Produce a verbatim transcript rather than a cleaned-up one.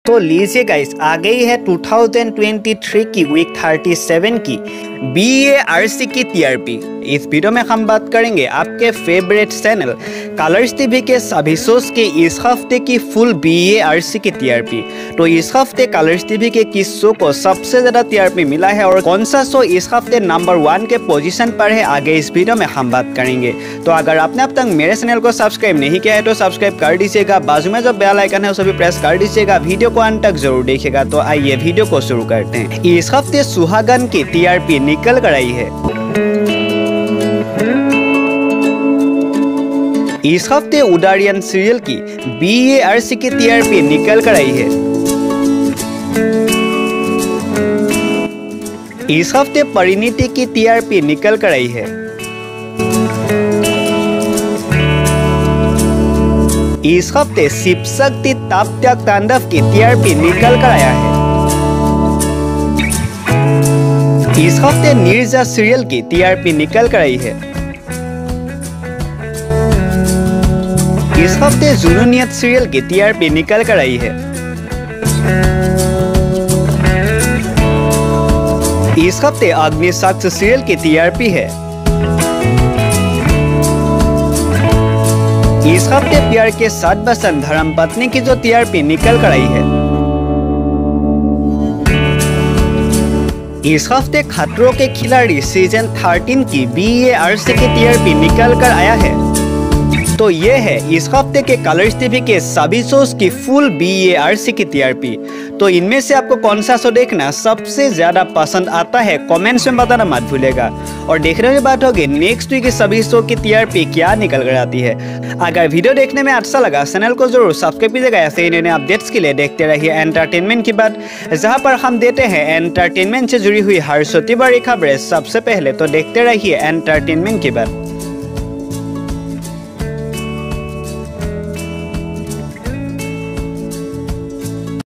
तो लीजिए गाइस, आ गई है दो हज़ार तेईस की वीक सैंतीस की बी ए आर सी की टीआरपी। इस वीडियो में हम बात करेंगे आपके फेवरेट चैनल कलर्स टीवी के सभी शोज के इस हफ्ते की full B A R C की टीआरपी। तो इस हफ्ते कलर्स टीवी के किस शो को सबसे ज्यादा टीआरपी मिला है और कौन सा शो इस हफ्ते नंबर वन के पोजीशन पर है, आगे इस वीडियो में हम बात करेंगे। तो अगर आपने अब तक मेरे चैनल को सब्सक्राइब नहीं किया है तो सब्सक्राइब कर दीजिएगा, बाजू में जो बेल आइकन है उसे भी प्रेस कर दीजिएगा, वीडियो को अंत तक जरूर देखिएगा। तो आइए वीडियो को शुरू करते हैं। इस हफ्ते सुहागन की टीआरपी निकल कर आई है। इस हफ्ते उदारियन सीरियल की बी ए आर सी की टीआरपी निकल कर आई है। इस हफ्ते परिणीति की टीआरपी निकल कर आई है। इस हफ्ते शिव शक्ति ताप त्याग तांडव की टीआरपी निकल कर आया है। इस हफ्ते नीरजा सीरियल की टीआरपी निकल कर आई है। इस हफ्ते जुनूनियत सीरियल की टीआरपी निकल कर आई है। इस हफ्ते अग्निसाक्ष सीरियल की टीआरपी है। इस हफ्ते प्यार के साथ बसन धर्मपत्नी की जो टीआरपी निकल कर आई है। इस हफ्ते खतरों के खिलाड़ी सीजन तेरह की बी ए आर सी की टीआरपी निकल कर आया है। तो ये है इस हफ्ते के कलर्स टीवी के सभी शोज की full B A R C की टीआरपी। तो इनमें से आपको कौन सा शो देखना सबसे ज्यादा पसंद आता है, कमेंट्स में बताना मत भूलेगा। और देखने की बात होगी नेक्स्ट वीक के सभी शो की टीआरपी क्या निकल कर आती है। अगर वीडियो देखने में अच्छा लगा चैनल को जरूर सब्सक्राइब कीजिएगा। ऐसे ही नए अपडेट्स के लिए देखते रहिए एंटरटेनमेंट की बात, जहाँ पर हम देते हैं एंटरटेनमेंट से जुड़ी हुई हर छोटी बड़ी खबरें सबसे पहले। तो देखते रहिए एंटरटेनमेंट की बात।